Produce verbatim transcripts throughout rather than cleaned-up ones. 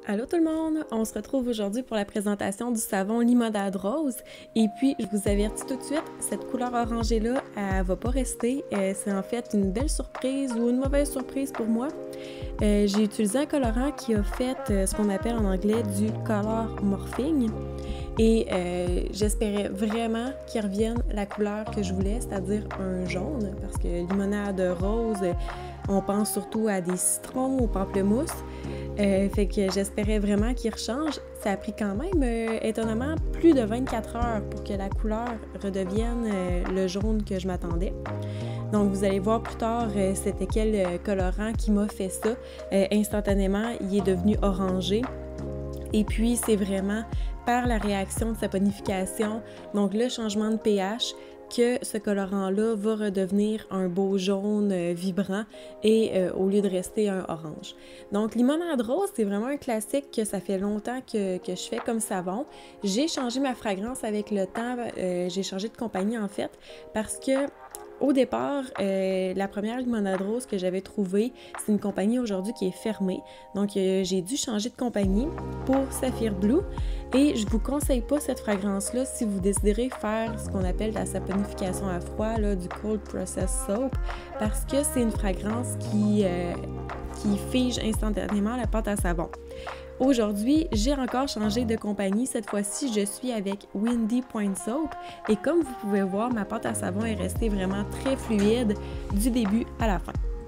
Allô tout le monde! On se retrouve aujourd'hui pour la présentation du savon Limonade Rose. Et puis, je vous avertis tout de suite, cette couleur orangée-là, elle va pas rester. Euh, c'est en fait une belle surprise ou une mauvaise surprise pour moi. Euh, j'ai utilisé un colorant qui a fait euh, ce qu'on appelle en anglais du color morphing. Et euh, j'espérais vraiment qu'il revienne la couleur que je voulais, c'est-à-dire un jaune, parce que limonade rose, on pense surtout à des citrons, au pamplemousse. Euh, fait que j'espérais vraiment qu'il rechange. Ça a pris quand même, euh, étonnamment, plus de vingt-quatre heures pour que la couleur redevienne euh, le jaune que je m'attendais. Donc, vous allez voir plus tard, euh, c'était quel euh, colorant qui m'a fait ça. Euh, instantanément, il est devenu orangé. Et puis, c'est vraiment par la réaction de saponification, donc le changement de pH, que ce colorant-là va redevenir un beau jaune euh, vibrant et euh, au lieu de rester un orange. Donc, limonade rose, c'est vraiment un classique que ça fait longtemps que, que je fais comme savon. J'ai changé ma fragrance avec le temps, euh, j'ai changé de compagnie en fait, parce que au départ, euh, la première limonade rose que j'avais trouvée, c'est une compagnie aujourd'hui qui est fermée. Donc, euh, j'ai dû changer de compagnie pour Saphir Blue. Et je vous conseille pas cette fragrance-là si vous déciderez faire ce qu'on appelle la saponification à froid, là, du cold process soap, parce que c'est une fragrance qui, euh, qui fige instantanément la pâte à savon. Aujourd'hui, j'ai encore changé de compagnie. Cette fois-ci, je suis avec Windy Point Soap et comme vous pouvez voir, ma pâte à savon est restée vraiment très fluide du début à la fin.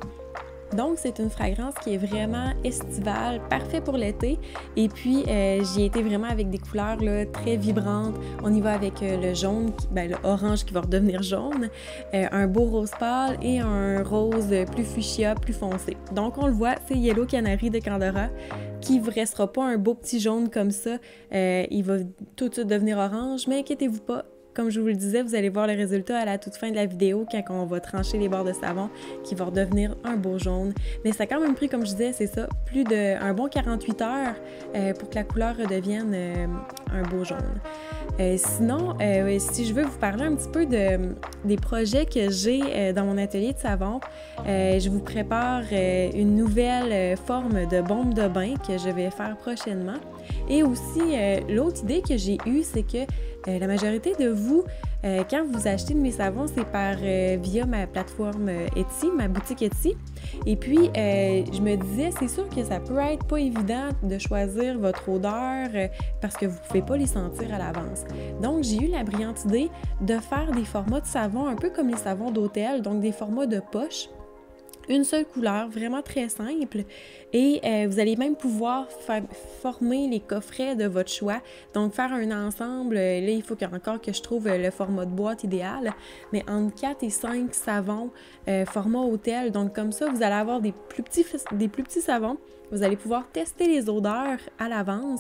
Donc, c'est une fragrance qui est vraiment estivale, parfait pour l'été. Et puis, euh, j'y ai été vraiment avec des couleurs là, très vibrantes. On y va avec euh, le jaune, qui, ben, le orange qui va redevenir jaune, euh, un beau rose pâle et un rose plus fuchsia, plus foncé. Donc, on le voit, c'est Yellow Canary de Candora qui ne vous restera pas un beau petit jaune comme ça. Euh, il va tout de suite devenir orange, mais inquiétez-vous pas. Comme je vous le disais, vous allez voir le résultat à la toute fin de la vidéo quand on va trancher les bords de savon qui va redevenir un beau jaune. Mais ça a quand même pris, comme je disais, c'est ça, plus d'un bon quarante-huit heures euh, pour que la couleur redevienne euh, un beau jaune. Euh, sinon, euh, si je veux vous parler un petit peu de, des projets que j'ai euh, dans mon atelier de savon, euh, je vous prépare euh, une nouvelle euh, forme de bombe de bain que je vais faire prochainement. Et aussi, euh, l'autre idée que j'ai eue, c'est que euh, la majorité de vous, euh, quand vous achetez de mes savons, c'est par euh, via ma plateforme euh, Etsy, ma boutique Etsy. Et puis, euh, je me disais, c'est sûr que ça peut être pas évident de choisir votre odeur euh, parce que vous pouvez pas les sentir à l'avance. Donc, j'ai eu la brillante idée de faire des formats de savon un peu comme les savons d'hôtel, donc des formats de poche. Une seule couleur, vraiment très simple. Et euh, vous allez même pouvoir former les coffrets de votre choix. Donc, faire un ensemble, là, il faut encore que je trouve le format de boîte idéal, mais entre quatre et cinq savons, euh, format hôtel. Donc, comme ça, vous allez avoir des plus petits, des plus petits savons. Vous allez pouvoir tester les odeurs à l'avance.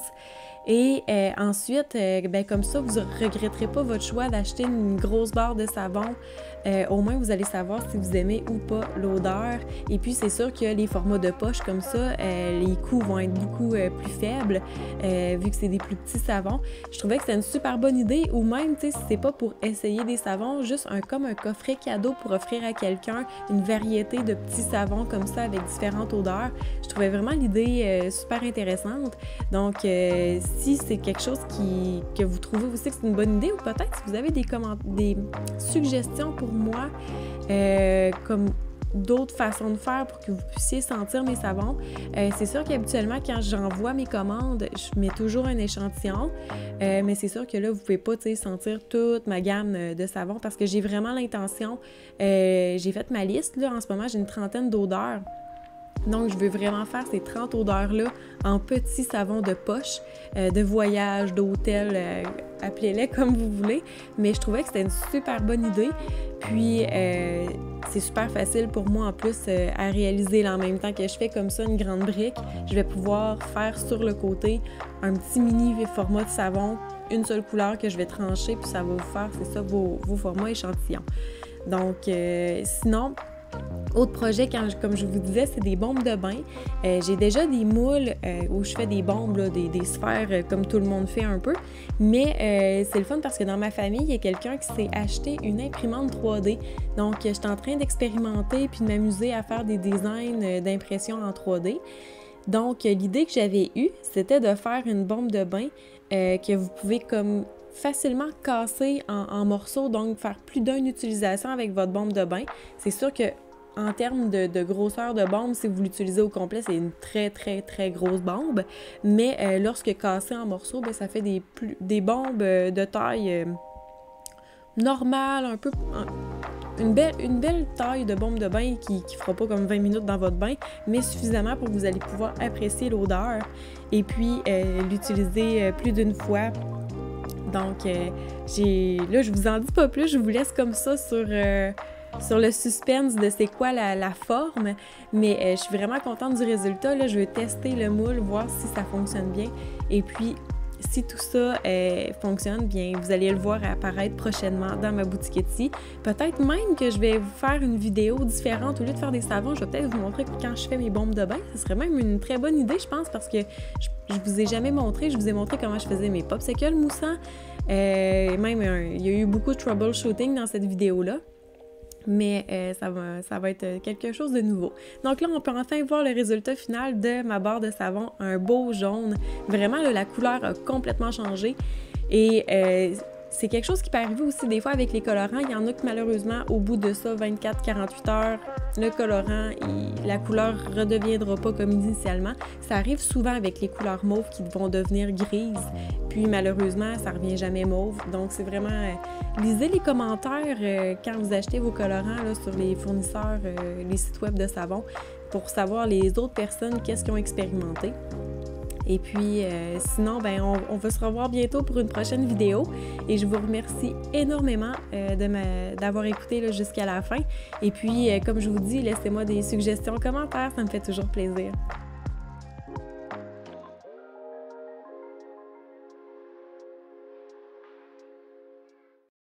Et euh, ensuite, euh, ben, comme ça, vous ne regretterez pas votre choix d'acheter une grosse barre de savon. Euh, au moins, vous allez savoir si vous aimez ou pas l'odeur. Et puis, c'est sûr que les formats de poche comme ça, euh, les coûts vont être beaucoup euh, plus faibles, euh, vu que c'est des plus petits savons. Je trouvais que c'était une super bonne idée. Ou même, tu sais, si c'est pas pour essayer des savons, juste un, comme un coffret cadeau pour offrir à quelqu'un une variété de petits savons comme ça avec différentes odeurs. Je trouvais vraiment l'idée euh, super intéressante. Donc, euh, si c'est quelque chose qui, que vous trouvez aussi que c'est une bonne idée, ou peut-être si vous avez des, comment, des suggestions pour moi, euh, comme d'autres façons de faire pour que vous puissiez sentir mes savons. Euh, c'est sûr qu'habituellement, quand j'envoie mes commandes, je mets toujours un échantillon, euh, mais c'est sûr que là, vous ne pouvez pas sentir toute ma gamme de savons parce que j'ai vraiment l'intention, euh, j'ai fait ma liste, là, en ce moment, j'ai une trentaine d'odeurs. Donc, je veux vraiment faire ces trente odeurs-là en petits savons de poche, euh, de voyage, d'hôtel, euh, appelez-les comme vous voulez. Mais je trouvais que c'était une super bonne idée. Puis, euh, c'est super facile pour moi en plus euh, à réaliser là, en même temps que je fais comme ça une grande brique. Je vais pouvoir faire sur le côté un petit mini format de savon, une seule couleur que je vais trancher, puis ça va vous faire, c'est ça, vos, vos formats échantillons. Donc, euh, sinon... Autre projet, quand, comme je vous disais, c'est des bombes de bain. Euh, j'ai déjà des moules euh, où je fais des bombes, là, des, des sphères euh, comme tout le monde fait un peu. Mais euh, c'est le fun parce que dans ma famille, il y a quelqu'un qui s'est acheté une imprimante trois D. Donc, je suis en train d'expérimenter puis de m'amuser à faire des designs euh, d'impression en trois D. Donc, l'idée que j'avais eue, c'était de faire une bombe de bain euh, que vous pouvez comme facilement casser en, en morceaux, donc faire plus d'une utilisation avec votre bombe de bain. C'est sûr que en termes de, de grosseur de bombe, si vous l'utilisez au complet, c'est une très, très, très grosse bombe. Mais euh, lorsque cassé en morceaux, bien, ça fait des, plus, des bombes de taille euh, normale, un peu... Une belle, une belle taille de bombe de bain qui ne fera pas comme vingt minutes dans votre bain, mais suffisamment pour que vous allez pouvoir apprécier l'odeur et puis euh, l'utiliser plus d'une fois. Donc, euh, j'ai là, je vous en dis pas plus, je vous laisse comme ça sur... Euh, sur le suspense de c'est quoi la, la forme, mais euh, je suis vraiment contente du résultat. Là, je vais tester le moule, voir si ça fonctionne bien. Et puis, si tout ça euh, fonctionne bien, vous allez le voir apparaître prochainement dans ma boutique Etsy. Peut-être même que je vais vous faire une vidéo différente. Au lieu de faire des savons, je vais peut-être vous montrer quand je fais mes bombes de bain. Ce serait même une très bonne idée, je pense, parce que je, je vous ai jamais montré. Je vous ai montré comment je faisais mes popsicles moussants. Euh, même, euh, il y a eu beaucoup de troubleshooting dans cette vidéo-là. Mais euh, ça, va, ça va être quelque chose de nouveau. Donc là, on peut enfin voir le résultat final de ma barre de savon, un beau jaune. Vraiment, là, la couleur a complètement changé. Et euh, c'est quelque chose qui peut arriver aussi des fois avec les colorants. Il y en a que malheureusement, au bout de ça, vingt-quatre à quarante-huit heures, le colorant, il, la couleur ne redeviendra pas comme initialement. Ça arrive souvent avec les couleurs mauves qui vont devenir grises. Puis malheureusement, ça ne revient jamais mauve. Donc c'est vraiment... Euh, lisez les commentaires euh, quand vous achetez vos colorants là, sur les fournisseurs, euh, les sites web de savon, pour savoir les autres personnes, qu'est-ce qu'ils ont expérimenté. Et puis, euh, sinon, ben, on, on va se revoir bientôt pour une prochaine vidéo. Et je vous remercie énormément euh, de ma, d'avoir écouté là, jusqu'à la fin. Et puis, euh, comme je vous dis, laissez-moi des suggestions, commentaires, ça me fait toujours plaisir.